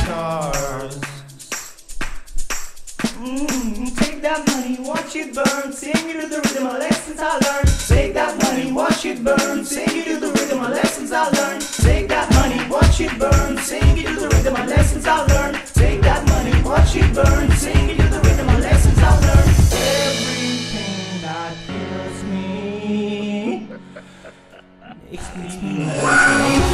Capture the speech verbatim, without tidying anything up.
stars. Mm, take that money, watch it burn, sing it to the rhythm of lessons I learned. Take that money, watch it burn, sing it to the rhythm of lessons I learned. Take that money, watch it burn, sing it to the rhythm of lessons I learned. Take that money, watch it burn, sing it to the rhythm of lessons I learned. Everything that kills me makes me